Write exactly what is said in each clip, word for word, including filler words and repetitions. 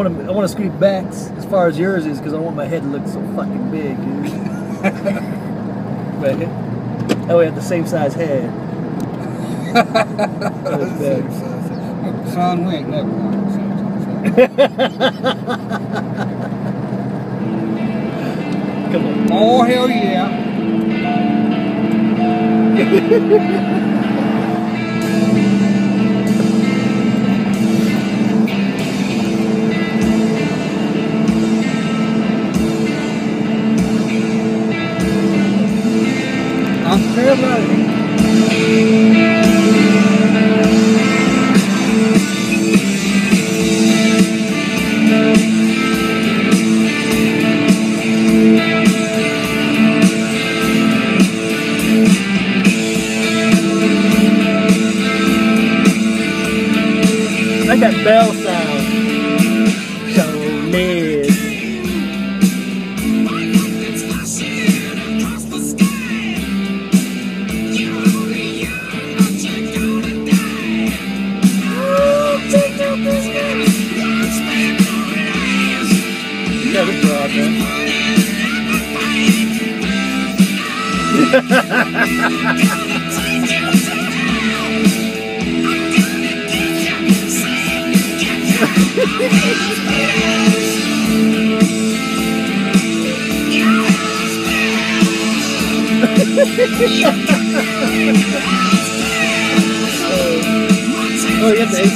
want to I want to scoot back as far as yours is because I don't want my head to look so fucking big, dude. But oh, we have the same size head. Same size. Son, we ain't never going the same size. Come on. Oh hell yeah. I'm fair loading. Like that bell sound. So mid. Yeah, this broad, man. Oh, you have the A C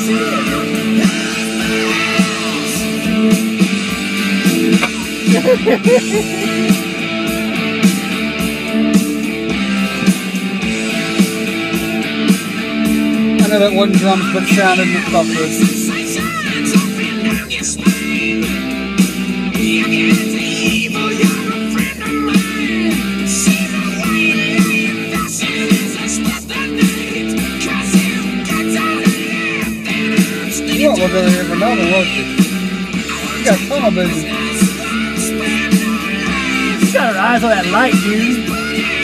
I know that one drums, but sounded in the buffers. You won't look over here for nothing, won't you? You got tunnel vision. You got her eyes on that light, dude.